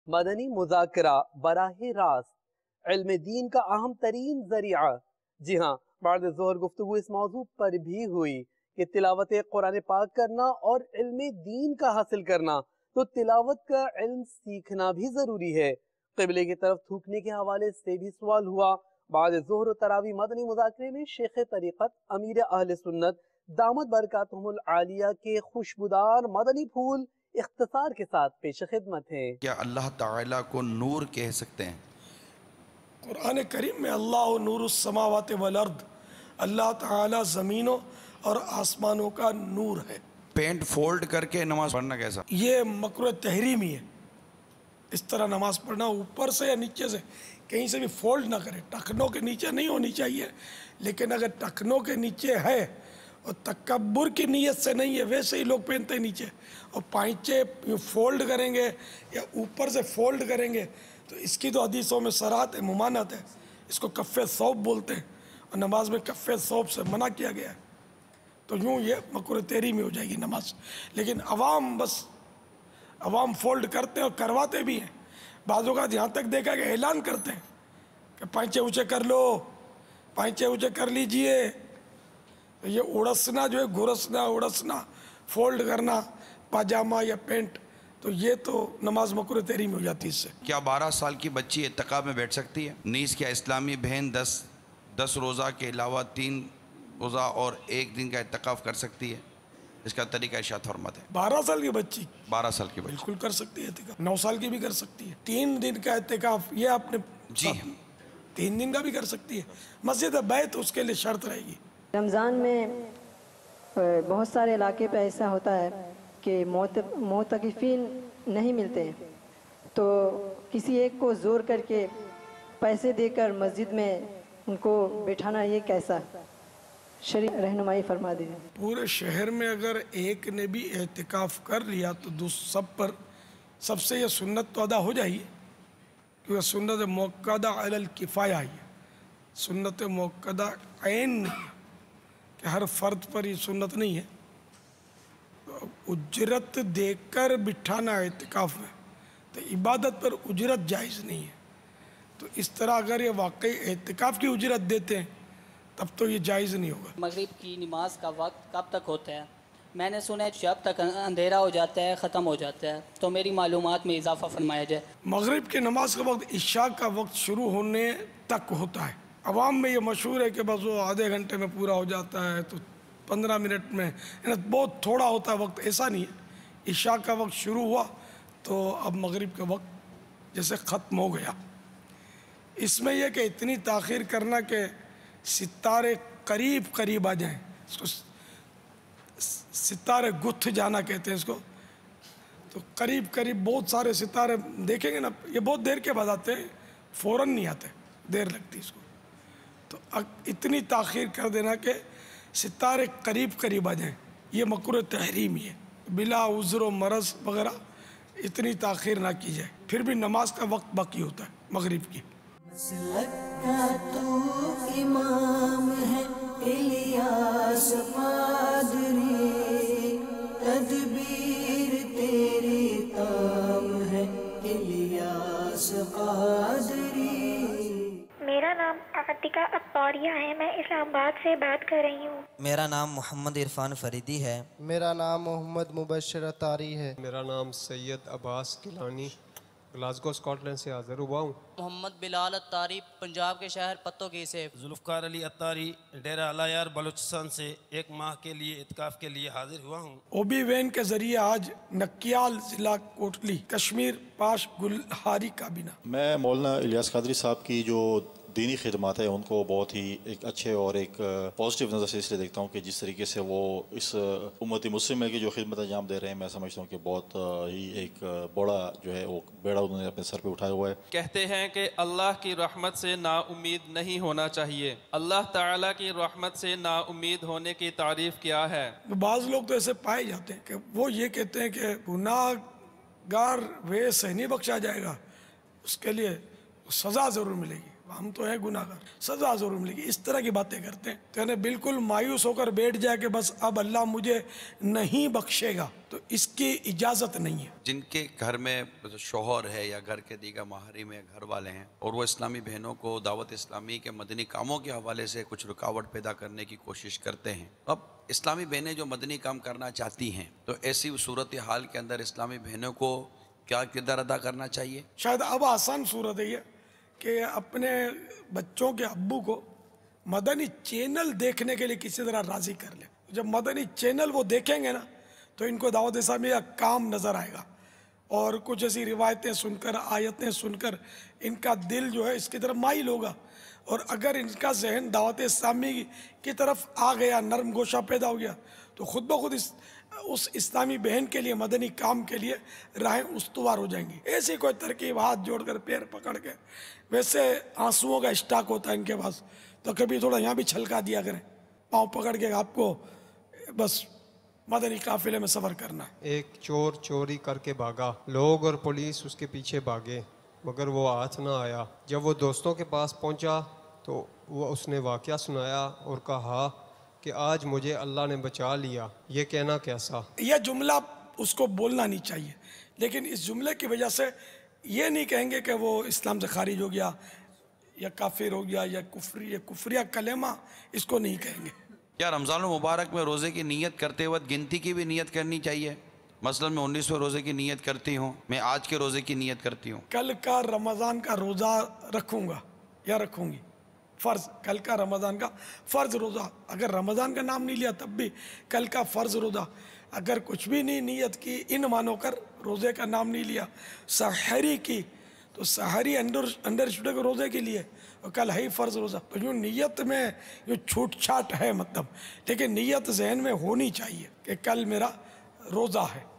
मदनी मुज़ाकरा बराह रास्त इल्म दीन का अहम तरीन जरिया। जी हाँ, बाद ज़ोहर गुफ्तगू इस मौजू पर भी हुई कि तिलावत कुरान पाक करना और इल्म दीन का हासिल करना, तो तिलावत का इल्म सीखना भी ज़रूरी है। क़िबले की तरफ थूकने के हवाले से भी सवाल हुआ। बाद ज़ोहर तरावी मदनी मुज़ाकरे में शेख तरीक़त अमीर अहले सुन्नत दामद बरकातुहुल आलिया के खुशबूदार मदनी फूल इख्तिसार के साथ पेश खिदमत है। क्या अल्लाह ताला को नूर कह सकते हैं? कुरान करीम में अल्लाह नूरुस समावाति वल अर्द, अल्लाह ताला ज़मीनों और आसमानों का नूर है। पेंट फोल्ड करके नमाज पढ़ना कैसा? ये मकरूह तहरीमी है। इस तरह नमाज पढ़ना ऊपर से या नीचे से कहीं से भी फोल्ड ना करें। टखनों के नीचे नहीं होनी चाहिए, लेकिन अगर टखनों के नीचे है और तकब्बुर की नीयत से नहीं है, वैसे ही लोग पहनते हैं नीचे, और पाइचे फोल्ड करेंगे या यूपर से फोल्ड करेंगे तो इसकी तो हदीसों में सराहत है, मुमानत है। इसको कफ़े सौब बोलते हैं और नमाज में कफ़े सौब से मना किया गया है। तो यूँ ये मकरूह तहरीमी हो जाएगी नमाज। लेकिन अवाम फोल्ड करते हैं और करवाते भी हैं। बाज़ों का यहाँ तक देखा कि ऐलान करते हैं कि पाइचे ऊँचे कर लो, पाइचे ऊँचे कर लीजिए। तो ये उड़सना जो है, घुरसना, उड़सना, फोल्ड करना पाजामा या पैंट, तो ये तो नमाज मकरूह तहरीमी हो जाती है इससे। क्या 12 साल की बच्ची इत्तिकाफ में बैठ सकती है? नीज़ क्या इस्लामी बहन 10 रोज़ा के अलावा 3 रोज़ा और 1 दिन का इत्तिकाफ कर सकती है? इसका तरीका इरशाद फरमाते हैं। 12 साल की बच्ची 12 साल की बच्ची बिल्कुल कर सकती है इत्तिकाफ, 9 साल की भी कर सकती है। 3 दिन का इत्तिकाफ ये आपने जी 3 दिन का भी कर सकती है। मस्जिद बैत उसके लिए शर्त रहेगी। रमज़ान में बहुत सारे इलाके पे ऐसा होता है कि मोतकिफ़ीन नहीं मिलते हैं, तो किसी एक को ज़ोर करके पैसे देकर मस्जिद में उनको बिठाना, ये कैसा शरीय रहनुमाई फरमा दीजिए। पूरे शहर में अगर एक ने भी एहतिकाफ कर लिया तो सब पर सबसे ये सुन्नत तो अदा हो जाएगी, क्योंकि सुन्नत मुअक्कदा अलल किफ़ाया है। सुन्नत मुअक्कदा ऐन नहीं है कि हर फर्द पर ये सुन्नत नहीं है। तो उजरत देकर बिठाना एहतिकाफ में, तो इबादत पर उजरत जायज़ नहीं है। तो इस तरह अगर ये वाकई एहतिकाफ की उजरत देते हैं तब तो ये जायज़ नहीं होगा। मगरिब की नमाज का वक्त कब तक होता है? मैंने सुना है जब तक अंधेरा हो जाता है, ख़त्म हो जाता है। तो मेरी मालूमात में इजाफा फरमाया जाए। मगरिब की नमाज का वक्त इशा का वक्त शुरू होने तक होता है। अवाम में ये मशहूर है कि बस वो आधे घंटे में पूरा हो जाता है, तो 15 मिनट में, बहुत थोड़ा होता है वक्त। ऐसा नहीं है। इशा का वक्त शुरू हुआ तो अब मगरिब का वक्त जैसे ख़त्म हो गया। इसमें यह कि इतनी ताख़ीर करना कि सितारे करीब करीब आ जाएं, इसको सितारे गुथ जाना कहते हैं इसको। तो करीब करीब बहुत सारे सितारे देखेंगे ना, ये बहुत देर के बाद आते हैं, फ़ौरन नहीं आते, देर लगती इसको। तो इतनी ताख़ीर कर देना कि सितारे करीब करीब आ जाएं, ये मकरूह तहरीमी है। बिला उज़्र मरज़ वगैरह इतनी ताख़ीर ना की जाए। फिर भी नमाज का वक्त बाकी होता है मगरिब की। तू इमाम है इलियास पादरी, तदबीर तेरी ताम है इलियास कादरी। मेरा नाम आतिका अत्तारिया है, मैं इस्लामाबाद से बात कर रही हूँ। मेरा नाम मोहम्मद इरफान फरीदी है। मेरा नाम मोहम्मद मुबशर अतारी है। मेरा नाम सैयद अब्बास किलानी ग्लासगो स्कॉटलैंड से हाजिर हुआ हूँ। मोहम्मद बिलाल अत्तारी पंजाब के शहर पत्तोगी से। जुल्फ़कार अली अत्तारी डेरा अलायार बलूचिस्तान से 1 माह के लिए इत्काफ के लिए हाजिर हुआ हूँ। ओबी वैन के जरिए आज नकियाल जिला कोटली कश्मीर पाश गुलहारी काबीना। मैं मौलाना इलियास कादरी साहब की जो दीनी खिदमत है उनको बहुत ही एक अच्छे और एक पॉजिटिव नज़र से इसलिए देखता हूँ कि जिस तरीके से वो इस उम्मती मुस्लिम की जो खिदमत अंजाम दे रहे हैं, मैं समझता हूँ कि बहुत ही एक बड़ा जो है वो बेड़ा उन्होंने अपने सर पे उठाया हुआ है। कहते हैं कि अल्लाह की रहमत से नाउम्मीद नहीं होना चाहिए। अल्लाह ताला की रहमत से नाउम्मीद होने की तारीफ क्या है? बाज़ लोग तो ऐसे पाए जाते हैं कि वो ये कहते हैं कि गुनाहगार वैसे नहीं बख्शा जाएगा, उसके लिए सज़ा ज़रूर मिलेगी। हम तो है गुनाहगार, सजा जरूर मिलेगी, इस तरह की बातें करते हैं। तो यानी बिल्कुल मायूस होकर बैठ जाए कि बस अब अल्लाह मुझे नहीं बख्शेगा, तो इसकी इजाज़त नहीं है। जिनके घर में शोहर है या घर के दीगर महरीम या घर वाले हैं और वो इस्लामी बहनों को दावत इस्लामी के मदनी कामों के हवाले से कुछ रुकावट पैदा करने की कोशिश करते हैं, अब इस्लामी बहनें जो मदनी काम करना चाहती हैं तो ऐसी सूरत हाल के अंदर इस्लामी बहनों को क्या किरदार अदा करना चाहिए? शायद अब आसान सूरत है ये कि अपने बच्चों के अब्बू को मदनी चैनल देखने के लिए किसी तरह राज़ी कर ले। जब मदनी चैनल वो देखेंगे ना तो इनको दावत इस्लामी का काम नज़र आएगा और कुछ ऐसी रिवायतें सुनकर, आयतें सुनकर इनका दिल जो है इसकी तरफ माइल होगा। और अगर इनका जहन दावत इस्लामी की तरफ आ गया, नरम गोशा पैदा हो गया, तो खुद ब खुद उस इस्लामी बहन के लिए, मदनी काम के लिए राहें उस्तवार हो जाएंगी। ऐसी कोई तरकीब, हाथ जोड़कर पैर पकड़ के, वैसे आंसुओं का स्टॉक होता है इनके पास, तो कभी थोड़ा यहाँ भी छलका दिया करें, पाँव पकड़ के आपको बस मदनी काफिले में सफ़र करना है। एक चोर चोरी करके भागा, लोग और पुलिस उसके पीछे भागे मगर वो हाथ ना आया। जब वो दोस्तों के पास पहुंचा तो वो उसने वाक़या सुनाया और कहा कि आज मुझे अल्लाह ने बचा लिया। ये कहना कैसा? यह जुमला उसको बोलना नहीं चाहिए, लेकिन इस जुमले की वजह से ये नहीं कहेंगे कि वो इस्लाम से खारिज हो गया या काफिर हो गया या कुफरिया कलेमा, इसको नहीं कहेंगे। क्या रमज़ान मुबारक में रोज़े की नीयत करते वक्त गिनती की भी नीयत करनी चाहिए? मसलन मैं 19वें रोज़े की नीयत करती हूँ, मैं आज के रोज़े की नीयत करती हूँ, कल का रमज़ान का रोज़ा रखूँगा या रखूँगी, फ़र्ज़, कल का रमज़ान का फ़र्ज़ रोज़ा, अगर रमज़ान का नाम नहीं लिया तब भी कल का फ़र्ज़ रोज़ा, अगर कुछ भी नहीं नीयत की, इन मानो कर रोज़े का नाम नहीं लिया, सहरी की तो सहरी अंडरस्टूड के रोज़े के लिए, और कल है ही फ़र्ज़ रोज़ा, तो यूँ नीयत में यूँ छूट छाट है मतलब, लेकिन नीयत जहन में होनी चाहिए कि कल मेरा रोज़ा है।